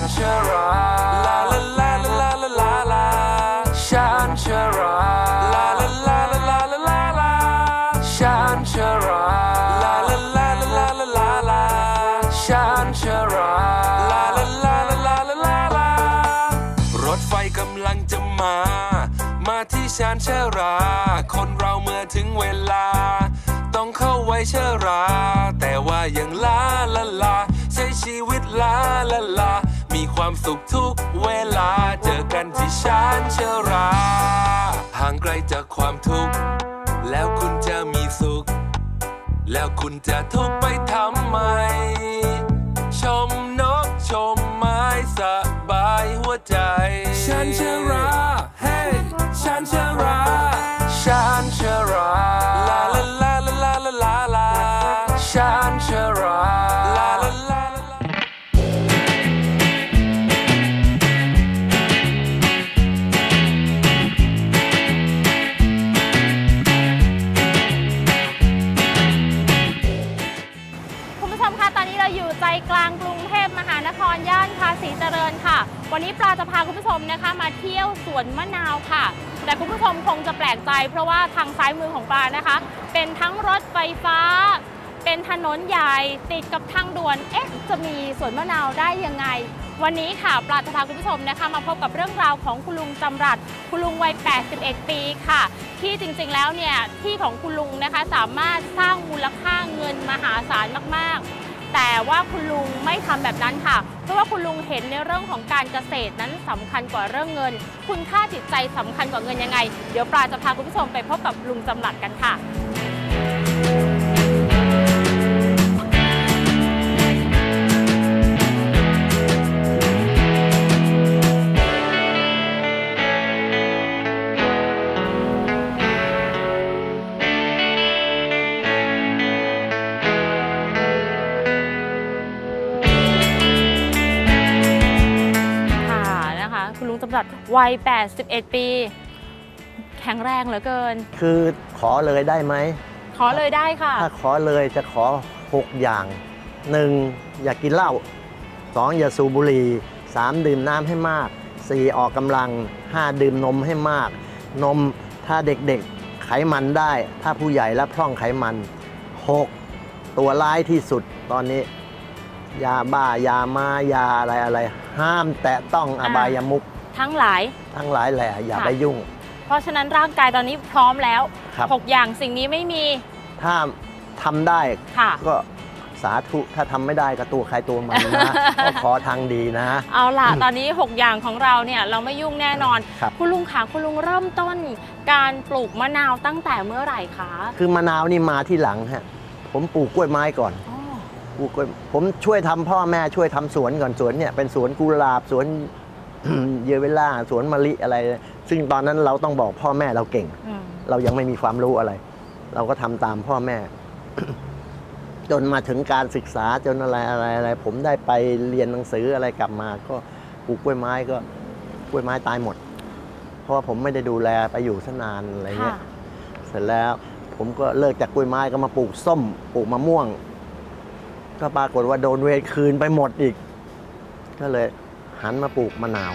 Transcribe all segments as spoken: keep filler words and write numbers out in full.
ชราลาลาลาลาลาลาลาฉันชราลาลาลาลาลาลาลาฉันชราลาลาลาลาลาลาลาฉันชราลาลาลาลาลาลาลารถไฟกำลังจะมามาที่ชานชราคนเราเมื่อถึงเวลาต้องเข้าไว้ชราแต่ว่ายังลาลาลาใช้ชีวิตลาลาลามีความสุขทุกเวลาเจอกันที่ชานชราห่างไกลจากความทุกข์แล้วคุณจะมีสุขแล้วคุณจะทุกข์ไปทำไมชมนกชมไม้สบายหัวใจฉันชราเฮ้ฉันชราฉันชราลาลาลาลาลาลาลาลาฉันชราลาลาลาอยู่ใจกลางกรุงเทพมหานครย่านภาษีเจริญค่ะวันนี้ปลาจะพาคุณผู้ชมนะคะมาเที่ยวสวนมะนาวค่ะแต่คุณผู้ชมคงจะแปลกใจเพราะว่าทางซ้ายมือของปลานะคะเป็นทั้งรถไฟฟ้าเป็นถนนใหญ่ติดกับทางด่วนเอ๊ะจะมีสวนมะนาวได้ยังไงวันนี้ค่ะปลาจะพาคุณผู้ชมนะคะมาพบกับเรื่องราวของคุณลุงจำรัดคุณลุงวัยแปดสิบเอ็ดปีค่ะที่จริงๆแล้วเนี่ยที่ของคุณลุงนะคะสามารถสร้างมูลค่าเงินมหาศาลมากๆแต่ว่าคุณลุงไม่ทำแบบนั้นค่ะเพราะว่าคุณลุงเห็นในเรื่องของการเกษตรนั้นสำคัญกว่าเรื่องเงินคุณค่าจิตใจสำคัญกว่าเงินยังไงเดี๋ยวปลาจะพาคุณผู้ชมไปพบกับลุงจำรัดกันค่ะคุณลุงจำรัดวัยแปดสิบเอ็ดปีแข็งแรงเหลือเกินคือขอเลยได้ไหมขอเลยได้ค่ะถ้าขอเลยจะขอหกอย่างหนึ่งอย่ากินเหล้าสองอย่าสูบบุหรี่สามดื่มน้ำให้มากสี่ออกกำลังห้าดื่มนมให้มากนมถ้าเด็กๆไขมันได้ถ้าผู้ใหญ่รับพร่องไขมันหกตัวร้ายที่สุดตอนนี้ยาบ้ายามายาอะไรอะไรห้ามแตะต้องอบายมุขทั้งหลายทั้งหลายแหละอย่าไปยุ่งเพราะฉะนั้นร่างกายตอนนี้พร้อมแล้วหกอย่างสิ่งนี้ไม่มีถ้าทำได้ก็สาธุถ้าทำไม่ได้ก็ตัวใครตัวมันนะก็ขอทางดีนะเอาล่ะตอนนี้หกอย่างของเราเนี่ยเราไม่ยุ่งแน่นอนคุณลุงคะคุณลุงเริ่มต้นการปลูกมะนาวตั้งแต่เมื่อไหร่คะคือมะนาวนี่มาที่หลังฮะผมปลูกกล้วยไม้ก่อนผมช่วยทำพ่อแม่ช่วยทำสวนก่อนสวนเนี่ยเป็นสวนกุหลาบสวนเยเวล่าสวนมะลิอะไรซึ่งตอนนั้นเราต้องบอกพ่อแม่เราเก่งเรายังไม่มีความรู้อะไรเราก็ทำตามพ่อแม่ จนมาถึงการศึกษาจนอะไรอะไรอะไรผมได้ไปเรียนหนังสืออะไรกลับมาก็ปลูกกล้วยไม้ก็กล้วยไม้ตายหมดเพราะว่าผมไม่ได้ดูแลไปอยู่ซะนานอะไรเงี้ยเสร็จแล้วผมก็เลิกจากกล้วยไม้ก็มาปลูกส้มปลูกมะม่วงก็ปรากฏว่าโดนเวรคืนไปหมดอีกก็เลยหันมาปลูกมะนาว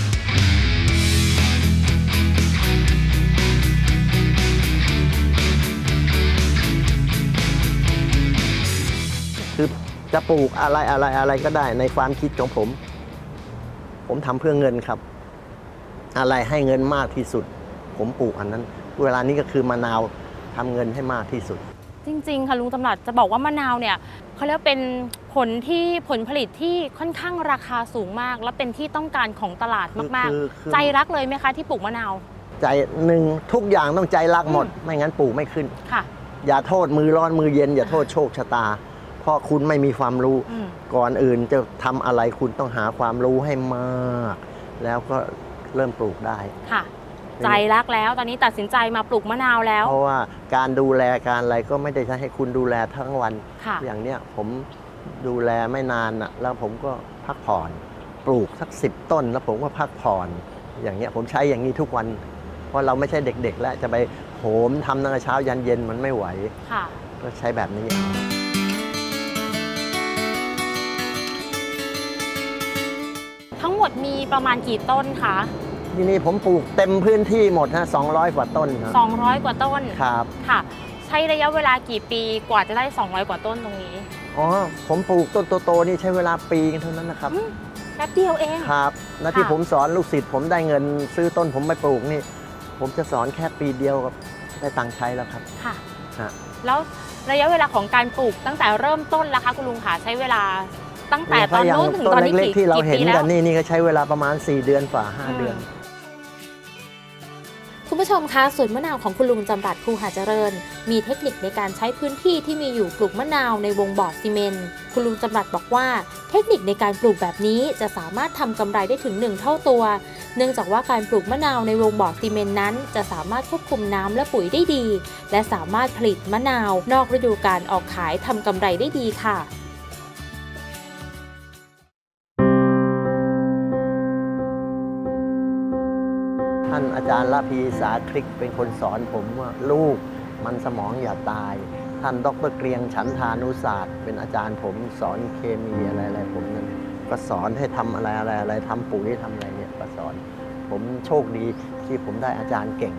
คือจะปลูกอะไรอะไรอะไรก็ได้ในความคิดของผมผมทำเพื่อเงินครับอะไรให้เงินมากที่สุดผมปลูกอันนั้นเวลานี้ก็คือมะนาวทำเงินให้มากที่สุดจริงๆค่ะลุงจำรัดจะบอกว่ามะนาวเนี่ยเขาเรียกเป็นผลที่ผลผลิตที่ค่อนข้างราคาสูงมากและเป็นที่ต้องการของตลาดมากๆใจรักเลยไหมคะที่ปลูกมะนาวใจหนึ่งทุกอย่างต้องใจรักหมดไม่งั้นปลูกไม่ขึ้นค่ะอย่าโทษมือร้อนมือเย็นอย่าโทษโชคชะตาเพราะคุณไม่มีความรู้ก่อนอื่นจะทำอะไรคุณต้องหาความรู้ให้มากแล้วก็เริ่มปลูกได้ค่ะใจรักแล้วตอนนี้ตัดสินใจมาปลูกมะนาวแล้วเพราะว่าการดูแลการอะไรก็ไม่ได้ใช้ให้คุณดูแลทั้งวันอย่างเนี้ยผมดูแลไม่นานนะแล้วผมก็พักผ่อนปลูกสักสิบต้นแล้วผมก็พักผ่อนอย่างเนี้ยผมใช้อย่างนี้ทุกวันเพราะเราไม่ใช่เด็กๆแล้วจะไปโหมทำตั้งแต่เช้ายันเย็นมันไม่ไหวก็ใช้แบบนี้หมดมีประมาณกี่ต้นคะที่นี่ผมปลูกเต็มพื้นที่หมดนะสองร้อยกว่าต้นครับสองร้อยกว่าต้นครับค่ะใช้ระยะเวลากี่ปีกว่าจะได้สองร้อยกว่าต้นตรงนี้อ๋อผมปลูกต้นโตๆนี่ใช้เวลาปีกันเท่านั้นนะครับแป๊บเดียวเองครับและที่ผมสอนลูกศิษย์ผมได้เงินซื้อต้นผมไปปลูกนี่ผมจะสอนแค่ปีเดียวกับได้ตังค์ใช้แล้วครับค่ะแล้วระยะเวลาของการปลูกตั้งแต่เริ่มต้นแล้วคะคุณลุงค่ะใช้เวลาตั้งแต่ตอนนู้นถึงตอนนี้กี่ที่เราเห็นกันนี่นี่ก็ใช้เวลาประมาณสี่เดือนฝ่าห้าเดือนคุณผู้ชมคะสวนมะนาวของคุณลุงจำรัดคูหาเจริญมีเทคนิคในการใช้พื้นที่ที่มีอยู่ปลูกมะนาวในวงบ่อซีเมนต์คุณลุงจำรัดบอกว่าเทคนิคในการปลูกแบบนี้จะสามารถทำกำไรได้ถึงหนึ่งเท่าตัวเนื่องจากว่าการปลูกมะนาวในวงบ่อซีเมนต์นั้นจะสามารถควบคุมน้ำและปุ๋ยได้ดีและสามารถผลิตมะนาวนอกฤดูกาลออกขายทำกำไรได้ดีค่ะท่านอาจารย์ละพีสาคริกเป็นคนสอนผมว่าลูกมันสมองอย่าตายท่านดร.เกรียงฉันทานุศาสตร์เป็นอาจารย์ผมสอนเคมีอะไรอะไรผมนั้นก็สอนให้ทำอะไรอะไรอะไรทำปุ๋ยทำอะไรเนี่ยก็สอนผมโชคดีที่ผมได้อาจารย์เก่ง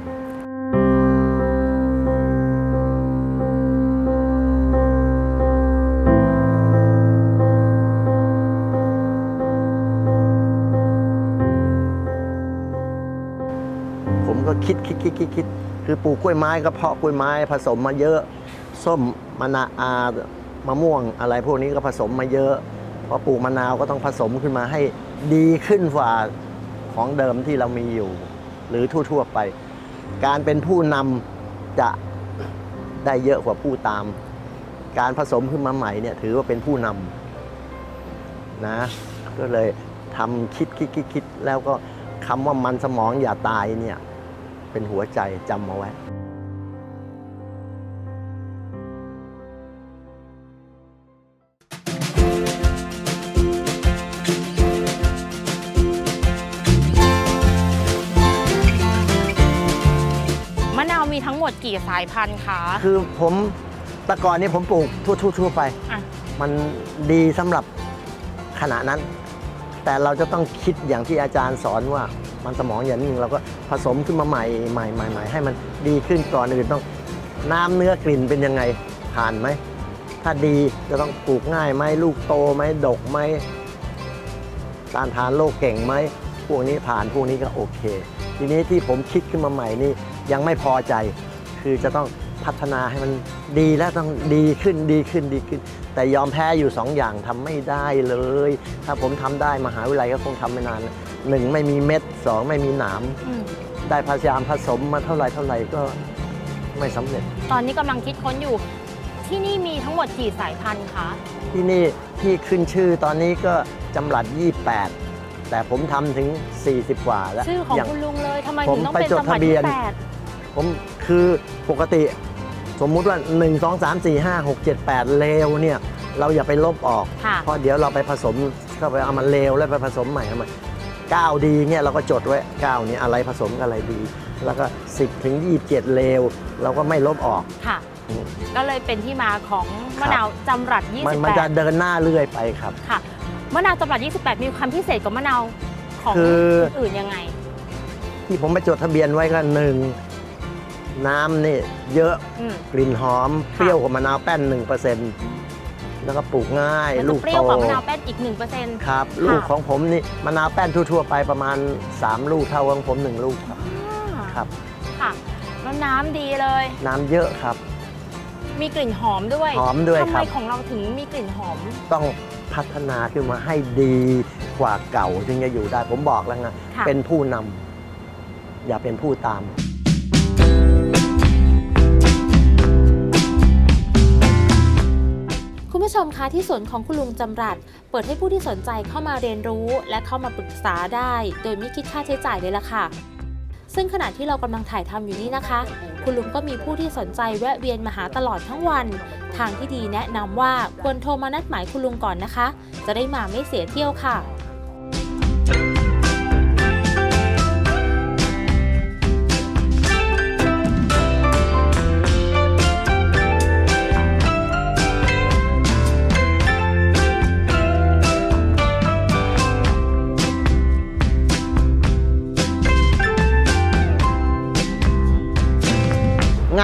คิดคิดคิดคิดคิดคือปลูกกล้วยไม้ก็เพาะกล้วยไม้ผสมมาเยอะส้มมะนาวมะม่วงอะไรพวกนี้ก็ผสมมาเยอะพอปลูกมะนาวก็ต้องผสมขึ้นมาให้ดีขึ้นกว่าของเดิมที่เรามีอยู่หรือทั่วๆไปการเป็นผู้นำจะได้เยอะกว่าผู้ตามการผสมขึ้นมาใหม่เนี่ยถือว่าเป็นผู้นำนะก็เลยทำคิดคิดคิดคิดแล้วก็คำว่ามันสมองอย่าตายเนี่ยเป็นหัวใจจำเอาไว้มะนาวมีทั้งหมดกี่สายพันธุ์คะคือผมแต่ก่อนนี้ผมปลูกทั่วๆไปมันดีสำหรับขณะนั้นแต่เราจะต้องคิดอย่างที่อาจารย์สอนว่ามันสมองอย่างนึงเราก็ผสมขึ้นมาใหม่ใหม่ใหม่ใหม่ให้มันดีขึ้นก่อนอื่นต้องน้ำเนื้อกลิ่นเป็นยังไงผ่านไหมถ้าดีจะต้องปลูกง่ายไหมลูกโตไหมดกไหมต้านทานโรคเก่งไหมพวกนี้ผ่านพวกนี้ก็โอเคทีนี้ที่ผมคิดขึ้นมาใหม่นี่ยังไม่พอใจคือจะต้องพัฒนาให้มันดีและต้องดีขึ้นดีขึ้นดีขึ้นแต่ยอมแพ้อยู่สองอย่างทำไม่ได้เลยถ้าผมทำได้มหาวิทยาลัยก็คงทำไม่นานหนึ่งไม่มีเม็ดสองไม่มีหนามได้พยายามผสมมาเท่าไหร่เท่าไหร่ก็ไม่สำเร็จตอนนี้กำลังคิดค้นอยู่ที่นี่มีทั้งหมดกี่สายพันธุ์คะที่นี่ที่ขึ้นชื่อตอนนี้ก็จำรัดยี่สิบแปดแต่ผมทำถึงสี่สิบกว่าแล้วชื่อของคุณลุงเลยทำไมถึงต้องเป็นจำรัดยี่สิบแปดผมคือปกติสมมุติว่าหนึ่ง สอง สาม สี่ ห้า หก เจ็ด แปดเลวเนี่ยเราอย่าไปลบออกเพราะเดี๋ยวเราไปผสมเข้าไปเอามันเลวแล้วไปผสมใหม่เอามาเก้าดีเงี้ยเราก็จดไว้เก้านี้อะไรผสมกับอะไรดีแล้วก็สิบถึงยี่สิบเจ็ดเลวเราก็ไม่ลบออกค่ะก็เลยเป็นที่มาของมะนาวจำรัดยี่สิบแปดมันจะเดินหน้าเรื่อยไปครับค่ะมะนาวจำรัดยี่สิบแปดมีความพิเศษกว่ามะนาวของอื่นยังไงที่ผมไปจดทะเบียนไว้ก็หนึ่งน้ำนี่เยอะกลิ่นหอมเปรี้ยวกว่ามะนาวแป้น หนึ่งเปอร์เซ็นต์ แล้วก็ปลูกง่ายลูกโตเปรี้ยวกว่ามะนาวแป้นอีก หนึ่งเปอร์เซ็นต์ครับลูกของผมนี่มะนาวแป้นทั่วๆไปประมาณสามลูกเท่าของผมหนึ่งลูกครับครับค่ะแล้วน้ำดีเลยน้ำเยอะครับมีกลิ่นหอมด้วยหอมด้วยครับทำไมของเราถึงมีกลิ่นหอมต้องพัฒนาขึ้นมาให้ดีกว่าเก่าจึงจะอยู่ได้ผมบอกแล้วไงเป็นผู้นำอย่าเป็นผู้ตามคุณผู้ชมคะที่สวนของคุณลุงจำรัดเปิดให้ผู้ที่สนใจเข้ามาเรียนรู้และเข้ามาปรึกษาได้โดยไม่คิดค่าใช้จ่ายเลยล่ะค่ะซึ่งขณะที่เรากำลังถ่ายทำอยู่นี้นะคะคุณลุงก็มีผู้ที่สนใจแวะเวียนมาหาตลอดทั้งวันทางที่ดีแนะนำว่าควรโทรมานัดหมายคุณลุงก่อนนะคะจะได้มาไม่เสียเที่ยวค่ะ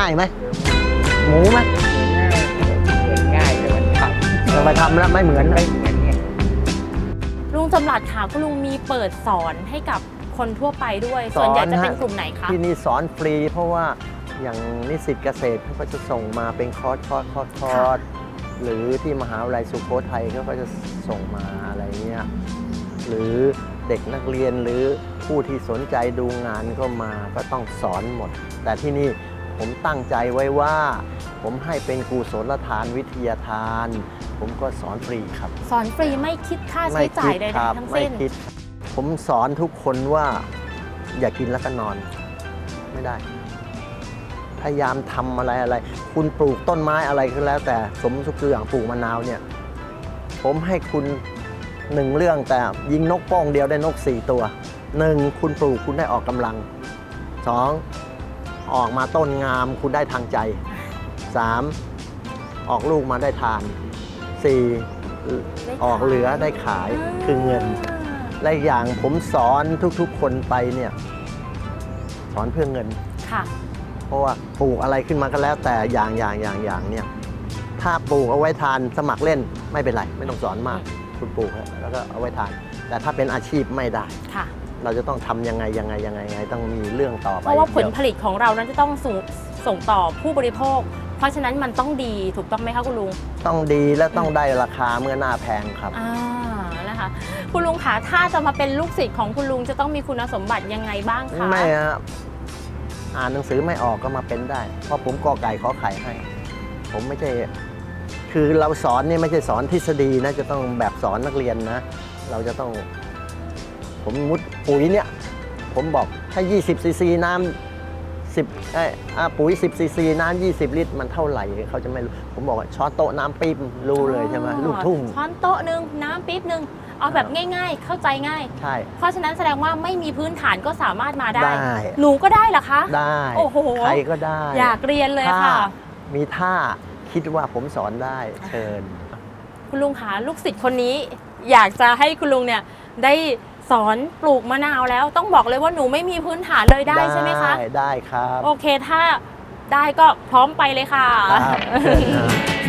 ายไหมหมูไหมเหมือนง่ายแต่มันทำเราไปทำแล้วไม่เหมือนไม่เหมือนเนี่ยลุงจำรัดค่ะคุณลุงมีเปิดสอนให้กับคนทั่วไปด้วย ส่วนใหญ่จะเป็นกลุ่มไหนคะที่นี่สอนฟรีเพราะว่าอย่างนิสิตเกษตรเขาก็จะส่งมาเป็นคอร์สคอร์สคอร์สคอร์สหรือที่มหาวิทยาลัยสุโขทัยเขาก็จะส่งมาอะไรเงี้ยหรือเด็กนักเรียนหรือผู้ที่สนใจดูงานก็มาก็ต้องสอนหมด แต่ที่นี่ผมตั้งใจไว้ว่า ผมให้เป็นกุศลทานวิทยาทาน ผมก็สอนฟรีครับสอนฟรีไม่คิดค่าใช้จ่ายใดครับๆทั้งไม่สิ้นคิดผมสอนทุกคนว่าอย่ากินแล้วก็นอนไม่ได้ พยายามทำอะไรอะไร คุณปลูกต้นไม้อะไรก็แล้ว แต่สมมติคืออย่างปลูกมะนาวเนี่ย ผมให้คุณหนึ่งเรื่องแต่ยิงนกโป้งเดียวได้นกสี่ตัวหนึ่งคุณปลูกคุณได้ออกกำลังสองออกมาต้นงามคุณได้ทางใจสามออกลูกมาได้ทานสี่ออกเหลือได้ขายคือเงิน และอย่างผมสอนทุกๆคนไปเนี่ยสอนเพื่อเงินค่ะเพราะว่าปลูกอะไรขึ้นมาก็แล้วแต่อย่างอย่างอย่างอย่างเนี่ยถ้าปลูกเอาไว้ทานสมัครเล่นไม่เป็นไรไม่ต้องสอนมากคุณปลูกแล้วก็เอาไว้ทาน แต่ถ้าเป็นอาชีพไม่ได้ค่ะเราจะต้องทำยังไงยังไงยังไงยังไงต้องมีเรื่องต่อไปเพราะว่าผลผลิตของเรานั้นจะต้องส่งส่งต่อผู้บริโภค เพราะฉะนั้นมันต้องดีถูกต้องไหมคะคุณลุงต้องดีและต้องได้ราคาเมื่อหน้าแพงครับอ่านะคะคุณลุงคะถ้าจะมาเป็นลูกศิษย์ของคุณลุงจะต้องมีคุณสมบัติยังไงบ้างคะไม่ครับอ่านหนังสือไม่ออกก็มาเป็นได้ เพราะผมกอไก่ขอไข่ให้ ผมไม่ใช่คือเราสอนนี่ไม่ใช่สอนทฤษฎีนะจะต้องแบบสอนนักเรียนนะ เราจะต้องผมมุดปุ๋ยเนี่ย ผมบอกถ้ายี่สิบซีซีน้ำสิบไอ้อ่าปุ๋ยสิบซีซีน้ำยี่สิบลิตรมันเท่าไหร่เขาจะไม่รู้ผมบอกว่าช้อนโต๊ะน้ำปี๊บรู้เลยใช่ไหมลูกทุ่งช้อนโต๊ะหนึ่งน้ำปี๊บหนึ่งเอาแบบง่ายๆ เข้าใจง่ายใช่เพราะฉะนั้นแสดงว่าไม่มีพื้นฐานก็สามารถมาได้ได้หนูก็ได้เหรอคะได้โอ้โหใครก็ได้อยากเรียนเลยถ้าค่ะมีท่าคิดว่าผมสอนได้เชิญคุณลุงคะลูกศิษย์คนนี้อยากจะให้คุณลุงเนี่ยได้สอนปลูกมะนาวแล้วต้องบอกเลยว่าหนูไม่มีพื้นฐานเลยได้ใช่ไหมคะได้ได้ครับโอเคถ้าได้ก็พร้อมไปเลยค่ะครับเชิญนะ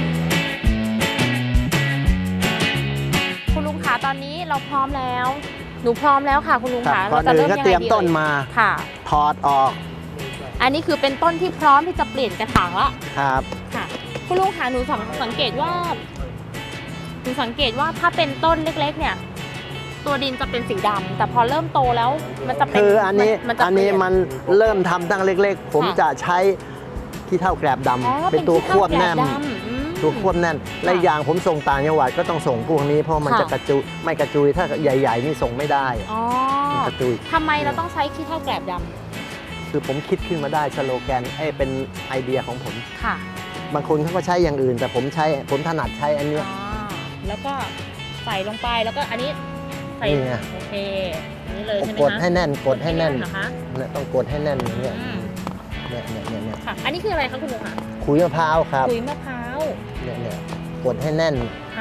คุณลุงคะตอนนี้เราพร้อมแล้ว หนูพร้อมแล้วค่ะ คุณลุงครับคะก่อนจะอื่นก็ยังเตรีไงยมดีต้นมาค่ะถอดออกอันนี้คือเป็นต้นที่พร้อมที่จะเปลี่ยนกระถางละครับค่ะ คุณลุงคะหนูสังสังเกตว่าหนูสังเกตว่าถ้าเป็นต้นเล็กๆ เนี่ย ตัวดินจะเป็นสีดำแต่พอเริ่มโตแล้วมันจะเป็นคืออันนี้มัจะอันนี้เปลี่ยมันเริ่มทำตั้งเล็กๆ ผมค่ะจะใช้ขี้เท่าแกลบดอ๋อำเป็นตัวควบแน่นขี้เถ้าแกลบดำอืมตัวควบแน่น และอย่างผมส่งต่างจังหวัดก็ต้องส่งพวกนี้เพราะมันค่ะจะกระจุยไม่กระจุยถ้าใหญ่ ๆ นี่ส่งไม่ได้อ๋อมันกระจุยทำไมเราต้องใช้ขี้เถ้าแกลบดคือผมคิดขึ้นมาได้สโลแกนเอ้ยเป็นไอเดียของผมำค่ะบางคนเขาก็ใช้อย่างอื่น แต่ผมใช้ผมถนัดใช้อันเนี้ยอ๋อแล้วก็ใส่ลงไปแล้วก็อันนี้ใส่นี่ไงโอเคอันนี้เลยใช่ไหมกดคะให้แน่นกดให้แน่นเหรอคะเนี่ยต้องกดให้แน่นอย่างเงี้ยอืมเนี่ยเนี่ยเนี่ยเนี่ยค่ะ อันนี้คืออะไรคะคุณลุงคะขุยมะพร้าวครับขุยมะพร้าวเนี่ยเนี่ยกดให้แน่นค่ะ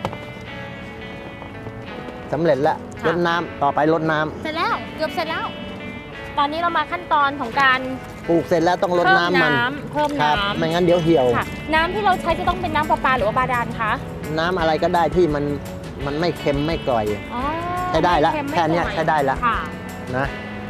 สำเร็จแล้วค่ะรดน้ำต่อไปรดน้ำเสร็จแล้วเกือบเสร็จแล้ว ตอนนี้เรามาขั้นตอนของการปลูกเสร็จแล้วต้องรดเพิ่มน้ำมันน้ำเพิ่มครับน้ำไม่งั้นเดี๋ยวเหี่ยวค่ะ น้ำที่เราใช้จะต้องเป็นน้ำประปาหรือว่าบาดาลคะน้ำอะไรก็ได้ที่มันมันไม่เค็มไม่กร่อยอ๋อใช้ได้ละม่เค็มไม่แค่เนี้ยก่อยใช้ได้ละค่ะนะ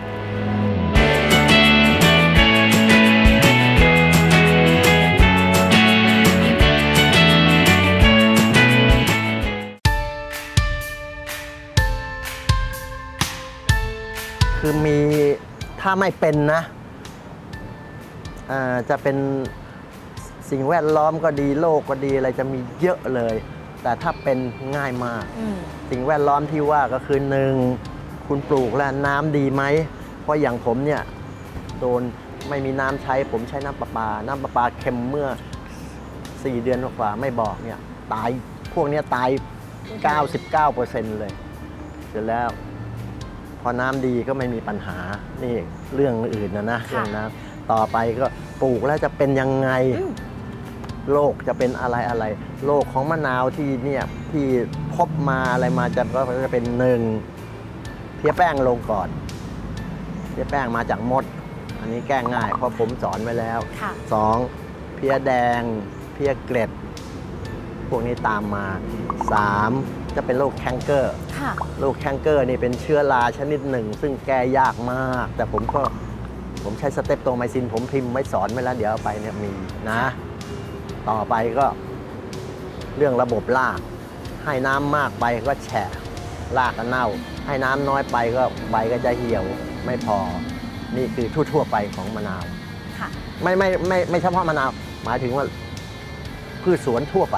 คือมีถ้าไม่เป็นนะอ่าจะเป็นสิ่งแวดล้อมก็ดีโลกก็ดีอะไรจะมีเยอะเลย แต่ถ้าเป็นง่ายมากอืมสิ่งแวดล้อมที่ว่าก็คือหนึ่งคุณปลูกแล้วน้ำดีไหม เพราะอย่างผมเนี่ยโดนไม่มีน้ำใช้ผมใช้น้ำประปา น้ำประปาเค็มเมื่อสี่เดือนกว่าไม่บอกเนี่ยตายพวกเนี้ยตาย เก้าสิบเก้าเปอร์เซ็นต์ เลยเสร็จแล้ว พอน้ำดีก็ไม่มีปัญหานี่เรื่องอื่นนะนะค่ะเรื่องน้ำต่อไปก็ปลูกแล้วจะเป็นยังไงอืมโรคจะเป็นอะไรอะไรโรคของมะนาวที่เนี่ยที่พบมาอะไรมาจะก็จะเป็นหนึ่งเพี้ยแป้งลงก่อนเพี้ยแป้งมาจากมดอันนี้แก้ง่ายเพราะผมสอนไว้แล้วค่ะสองเพลี้ยแดงเพลี้ยเกล็ดพวกนี้ตามมาสามจะเป็นโรคแคนเกอร์ค่ะโรคแคนเกอร์นี่เป็นเชื้อราชนิดหนึ่ง ซึ่งแก้ยากมาก แต่ผมก็ผมใช้สเตปโตไมซินผมพิมพ์ไว้สอนไว้แล้วเดี๋ยวเอาไปเนี่ยมีนะ ต่อไปก็เรื่องระบบราก ให้น้ำมากไปก็แฉะรากก็เน่า ให้น้ำน้อยไปก็ใบก็จะเหี่ยวไม่พอ นี่คือทั่วๆไปของมะนาวค่ะไม่ไม่ไม่ไม่เฉพาะมะนาว หมายถึงว่าพืชสวนทั่วไป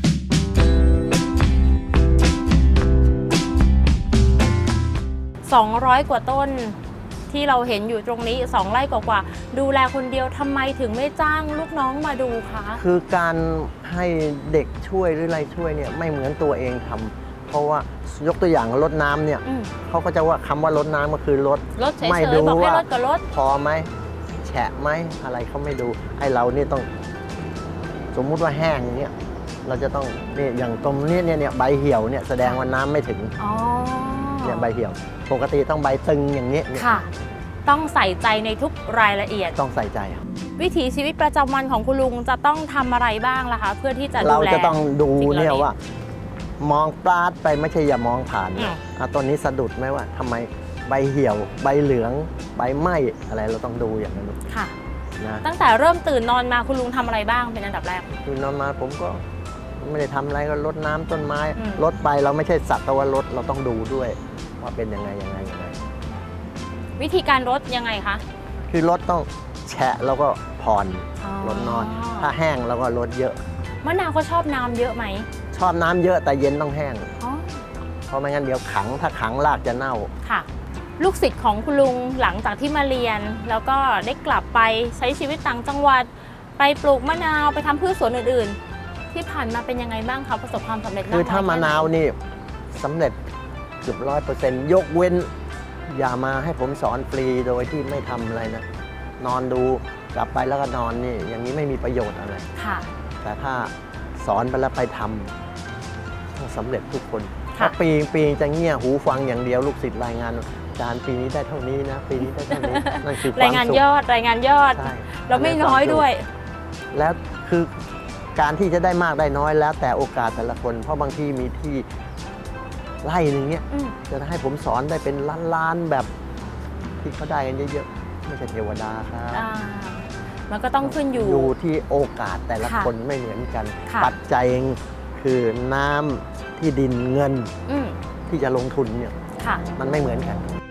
สองร้อยกว่าต้นที่เราเห็นอยู่ตรงนี้สองไร่กว่าๆดูแลคนเดียวทำไมถึงไม่จ้างลูกน้องมาดูคะคือการให้เด็กช่วยหรืออะไรช่วยเนี่ยไม่เหมือนตัวเองทำเพราะว่ายกตัวอย่างรดน้ำเนี่ยอืมเขาก็จะว่าคำว่ารดน้ำก็คือรดรถเฉไม่ยดูๆบอกให้ว่ารถก็รถพอไหมแฉะไหมอะไรเขาไม่ดูไอ้เรานี่ต้องสมมุติว่าแห้งเนี่ยเราจะต้องนี่อย่างตรงนี้เนี่ยเนี่ยใบเหี่ยวเนี่ยแสดงว่าน้ำไม่ถึงอ๋อเนี่ยใบเหี่ยว ปกติต้องใบตึงอย่างนี้เนี่ยค่ะ ต้องใส่ใจในทุกรายละเอียดต้องใส่ใจวิถีชีวิตประจำวันของคุณลุงจะต้องทำอะไรบ้างล่ะคะ เพื่อที่จะดูเราแลจะต้องดูสิ่งเหล่านี้เนี่ยว่า มองปลาดไปไม่ใช่อย่ามองผ่านอืมอ่ะต้นนี้สะดุดไหมว่าทำไมใบเหี่ยว ใบเหลือง ใบไหม้อะไรเราต้องดูอย่างนั้นค่ะนะตั้งแต่เริ่มตื่นนอนมาคุณลุงทำอะไรบ้างเป็นอันดับแรกคือนอนมาผมก็ไม่ได้ทำอะไรก็รดน้ำต้นไม้อืมรดไปเราไม่ใช่สัตว์แต่ว่ารดเราต้องดูด้วย ว่าเป็นยังไงยังไงยังไงวิธีการรดยังไงคะคือรดต้องแฉะแล้วก็ผ่อนอ๋อรดน้อย ถ้าแห้งแล้วก็รดเยอะมะนาวเขาชอบน้ำเยอะไหมชอบน้ำเยอะแต่เย็นต้องแห้งอ๋อเพราะไม่งั้นเดี๋ยวขังถ้าขังรากจะเน่าค่ะ ลูกศิษย์ของคุณลุงหลังจากที่มาเรียน แล้วก็ได้กลับไปใช้ชีวิตต่างจังหวัด ไปปลูกมะนาวไปทำพืชสวนอื่นๆ ที่ผ่านมาเป็นยังไงบ้างคะประสบความสำเร็จมากคือถ้าน้ยมะแค่ไหนาวนี่สำเร็จเกือบร้อยเปอร์เซ็นต์ยกเว้น อย่ามาให้ผมสอนฟรีโดยที่ไม่ทำอะไรนะ นอนดูกลับไปแล้วก็นอนนี่ อย่างนี้ไม่มีประโยชน์อะไรค่ะแต่ถ้าสอนไปแล้วไปทำต้องสำเร็จทุกคนค่ะถ้าปีปีจะเงี่ยหูฟังอย่างเดียวลูกศิษย์รายงานอาจารย์ปีนี้ได้เท่านี้นะ ปีนี้ได้เท่านี้ นั่นคือความรายงานสุขยอดรายงานยอดใช่แล้วไม่น้อยด้วยแล้วคือการที่จะได้มากได้น้อยแล้ว แต่โอกาสแต่ละคน เพราะบางที่มีที่ไร่หนึ่งเนี่ยอืมจะให้ผมสอนได้เป็นล้านๆแบบที่เขาได้กันเยอะๆไม่ใช่เทวดาครับอ่ามันก็ต้องขึ้นอยู่อยู่ที่โอกาสแต่ละค่ะคนไม่เหมือนกันค่ะปัจจัยคือน้ำที่ดินเงินอืมที่จะลงทุนเนี่ยค่ะมันไม่เหมือนกัน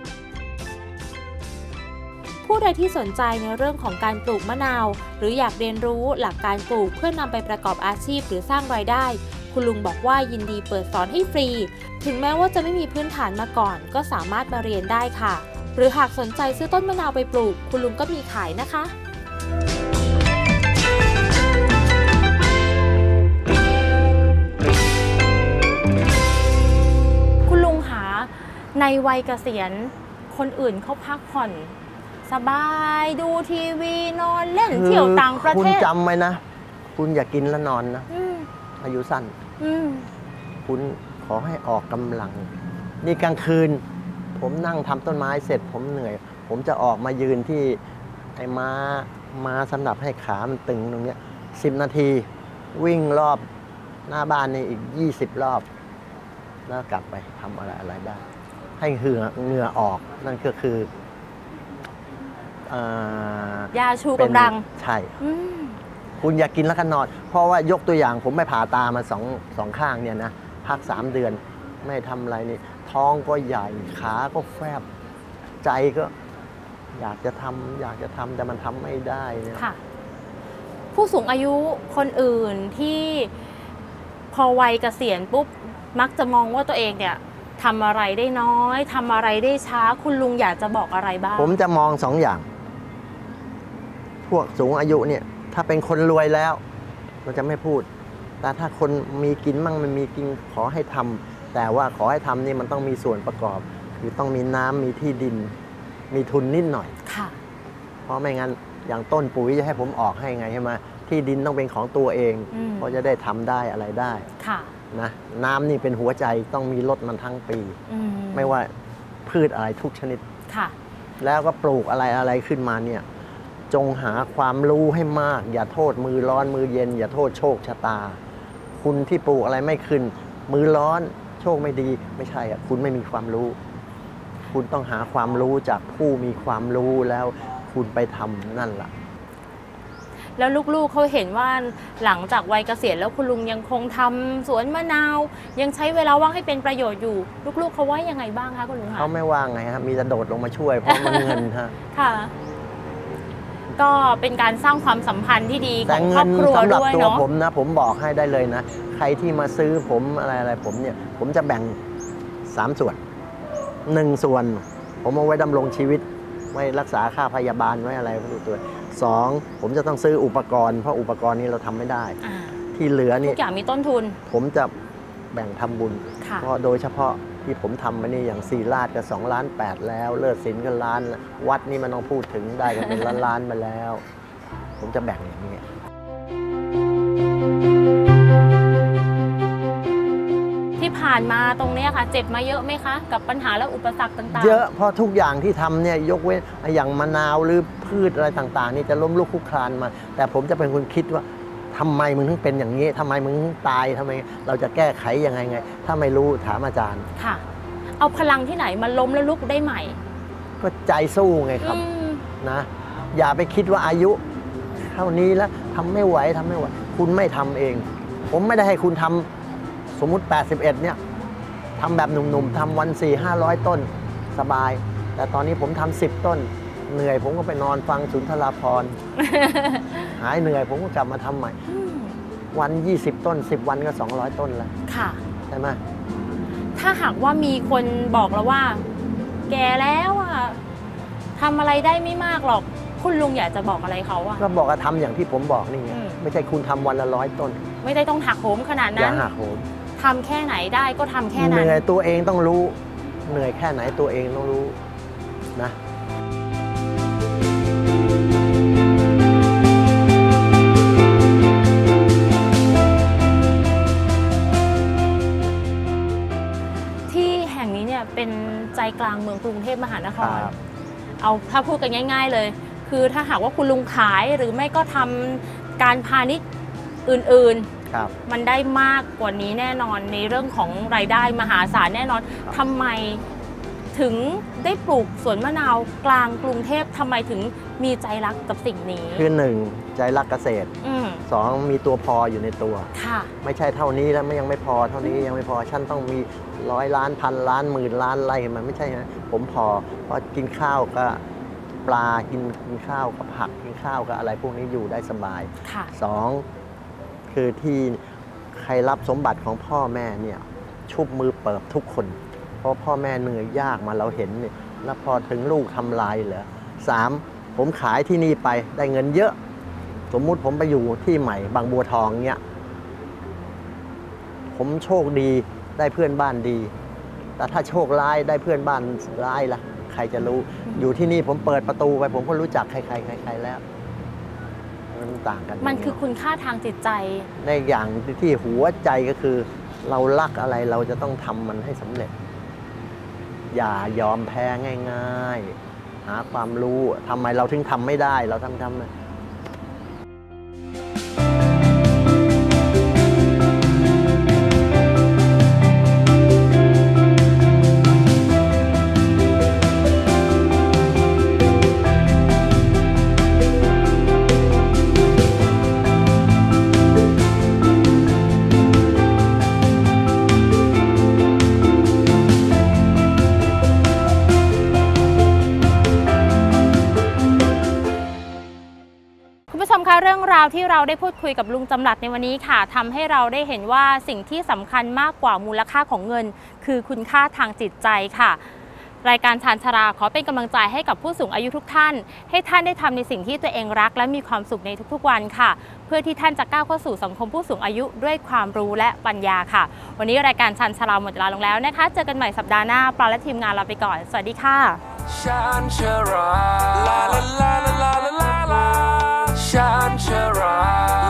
ผู้ใดที่สนใจในเรื่องของการปลูกมะนาว หรืออยากเรียนรู้หลักการปลูกเพื่อนำไปประกอบอาชีพหรือสร้างรายได้ คุณลุงบอกว่ายินดีเปิดสอนให้ฟรี ถึงแม้ว่าจะไม่มีพื้นฐานมาก่อน ก็สามารถมาเรียนได้ค่ะ หรือหากสนใจซื้อต้นมะนาวไปปลูก คุณลุงก็มีขายนะคะ คุณลุงคะในวัยเกษียณคนอื่นเขาพักผ่อน สบายดูทีวีนอนเล่นเที่ยวต่างประคุเทณศจำไว้นะ คุณอย่ากินแล้วนอนนะอืมอายุสั้นอืมคุณขอให้ออกกำลัง นี่กลางคืน ผมนั่งทำต้นไม้เสร็จผมเหนื่อย ผมจะออกมายืนที่ไอ้ม้าม้าสำหรับให้ขามันตึงตรงเนี้ยสิบนาที วิ่งรอบหน้าบ้านนี่อีกยี่สิบรอบ แล้วกลับไปทำอะไรอะไรได้ ให้เหงื่อเหงื่อออกนั่นก็คือเอ่อยาชูเป็นกำลังใช่อืมคุณอยากกินแล้วก็นอน เพราะว่ายกตัวอย่างผมไม่ผ่าตามาสองสองข้างเนี่ยนะพักสามเดือนไม่ทำอะไรนี่ท้องก็ใหญ่ขาก็แฟบ ใจก็อยากจะทำอยากจะทำแต่มันทำไม่ได้เนี่ยค่ะ ผู้สูงอายุคนอื่นที่พอวัยเกษียณปุ๊บ มักจะมองว่าตัวเองเนี่ยทำอะไรได้น้อยทำอะไรได้ช้า คุณลุงอยากจะบอกอะไรบ้างผมจะมองสองอย่าง พวกสูงอายุเนี่ย ถ้าเป็นคนรวยแล้ว เราจะไม่พูด แต่ถ้าคนมีกินมั่งมันมีกินขอให้ทำแต่ว่าขอให้ทำนี่มันต้องมีส่วนประกอบ คือต้องมีน้ำมีที่ดิน มีทุนนิดหน่อยค่ะเพราะไม่งั้นอย่างต้นปุ๋ยจะให้ผมออกให้ไงใช่ไหมที่ดินต้องเป็นของตัวเองอืมเพราะจะได้ทำได้อะไรได้ค่ะนะน้ำนี่เป็นหัวใจต้องมีรดมันทั้งปีอืมไม่ว่าพืชอะไรทุกชนิดค่ะแล้วก็ปลูกอะไรอะไรขึ้นมาเนี่ยจงหาความรู้ให้มากอย่าโทษมือร้อนมือเย็นอย่าโทษโชคชะตาคุณที่ปลูกอะไรไม่ขึ้นมือร้อนโชคไม่ดีไม่ใช่อ่ะคุณไม่มีความรู้คุณต้องหาความรู้จากผู้มีความรู้แล้วคุณไปทำนั่นล่ะแล้วลูกๆเขาเห็นว่าหลังจากวัยเกษียณแล้วคุณลุงยังคงทำสวนมะนาวยังใช้เวลาว่างให้เป็นประโยชน์อยู่ลูกๆเขาว่ายังไงบ้างคะคุณลุงคะเขาไม่ว่างไงครับมีแต่โดดลงมาช่วยเพราะมันเงินฮะค่ะก็เป็นการสร้างความสัมพันธ์ที่ดีของครอบครัวด้วยเนาะแต่เงินสำหรับตัวผมนะผมบอกให้ได้เลยนะใครที่มาซื้อผมอะไรอะไรผมเนี่ยผมจะแบ่งสามส่วนหนึ่งส่วนผมเอาไว้ดำรงชีวิตไว้รักษาค่าพยาบาลไว้อะไรไม่รู้ตัวสองผมจะต้องซื้ออุปกรณ์เพราะอุปกรณ์นี้เราทำไม่ได้ที่เหลือนี่ทุกอย่างมีต้นทุนผมจะแบ่งทำบุญเพราะโดยเฉพาะที่ผมทำมานี่อย่างสี่ลาดก็สองล้านแปดแล้วเลิศศิลป์ก็ล้านวัดนี่มันต้องพูดถึงได้กันเป็นล้านล้านมาแล้วผมจะแบ่งอย่างนี้ที่ผ่านมาตรงนี้ค่ะเจ็บมาเยอะไหมคะกับปัญหาและอุปสรรคต่างๆเยอะเพราะทุกอย่างที่ทำเนี่ยยกเว้นอย่างมะนาวหรือพืชอะไรต่างๆนี่จะล้มลุกคลุกคลานมาแต่ผมจะเป็นคนคิดว่าทำไมมึงถึงเป็นอย่างนี้ทำไมมึงถึงตายทำไมเราจะแก้ไขยังไงไงถ้าไม่รู้ถามอาจารย์ค่ะเอาพลังที่ไหนมาล้มแล้วลุกได้ใหม่ก็ใจสู้ไงครับนะอย่าไปคิดว่าอายุเท่านี้แล้วทำไม่ไหวทำไม่ไหวคุณไม่ทำเองผมไม่ได้ให้คุณทำสมมุติแปดสิบเอ็ดเนี่ยทำแบบหนุ่มๆทำวันสี่ห้าร้อยต้นสบายแต่ตอนนี้ผมทำสิบต้นเหนื่อยผมก็ไปนอนฟังสุนทราภรณ์หายเหนื่อยผมก็กลับมาทำใหม่วันยี่สิบต้นสิบวันก็สองร้อยต้นแล้วค่ะใช่ไหมถ้าหากว่ามีคนบอกเราว่าแก่แล้วอะทำอะไรได้ไม่มากหรอกคุณลุงอยากจะบอกอะไรเขาอะก็บอกว่าทำอย่างที่ผมบอกนี่ไงไม่ใช่คุณทำวันละร้อยต้นไม่ได้ต้องหักโหมขนาดนั้นอย่าหักโหมทำแค่ไหนได้ก็ทำแค่นั้นเหนื่อยตัวเองต้องรู้เหนื่อยแค่ไหนตัวเองต้องรู้นะที่แห่งนี้เนี่ยเป็นใจกลางเมืองกรุงเทพมหานครเอาถ้าพูดกันง่ายๆเลยคือถ้าหากว่าคุณลุงขายหรือไม่ก็ทำการพาณิชย์อื่นๆมันได้มากกว่านี้แน่นอนในเรื่องของรายได้มหาศาลแน่นอนทำไมถึงได้ปลูกสวนมะนาวกลางกรุงเทพทำไมถึงมีใจรักกับสิ่งนี้คือหนึ่งใจรักเกษตรสองมีตัวพออยู่ในตัวไม่ใช่เท่านี้แล้วไม่ยังไม่พอเท่านี้ยังไม่พอฉันต้องมีร้อยล้านพันล้านหมื่นล้านไร่มันไม่ใช่นะผมพอเพราะกินข้าวก็ปลากินกินข้าวกับผักกินข้าวกับอะไรพวกนี้อยู่ได้สบายสองคือที่ใครรับสมบัติของพ่อแม่เนี่ยชุบมือเปิบทุกคนเพราะพ่อแม่เหนื่อยยากมาเราเห็นเนี่ยแล้วพอถึงลูกทำลายเหรอสามผมขายที่นี่ไปได้เงินเยอะสมมุติผมไปอยู่ที่ใหม่บางบัวทองเนี่ยผมโชคดีได้เพื่อนบ้านดีแต่ถ้าโชคร้ายได้เพื่อนบ้านร้ายล่ะใครจะรู้อยู่ที่นี่ผมเปิดประตูไปผมก็รู้จักใครๆใครๆแล้วมันต่างกันมันคือคุณค่าทางจิตใจในอย่างที่หัวใจก็คือเรารักอะไรเราจะต้องทำมันให้สำเร็จอย่ายอมแพ้ง่ายๆหาความรู้ทำไมเราถึงทำไม่ได้เราทำทำเรื่องราวที่เราได้พูดคุยกับลุงจำหลัดในวันนี้ค่ะทำให้เราได้เห็นว่าสิ่งที่สำคัญมากกว่ามูลค่าของเงินคือคุณค่าทางจิตใจค่ะรายการชานชราขอเป็นกำลังใจให้กับผู้สูงอายุทุกท่านให้ท่านได้ทำในสิ่งที่ตัวเองรักและมีความสุขในทุกๆวันค่ะเพื่อที่ท่านจะก้าวเข้าสู่สังคมผู้สูงอายุด้วยความรู้และปัญญาค่ะวันนี้รายการชานชราหมดเวลาลงแล้วนะคะเจอกันใหม่สัปดาห์หน้าปลาและทีมงานลาไปก่อนสวัสดีค่ะชานชราลาลาลาลาลาลาชานชรา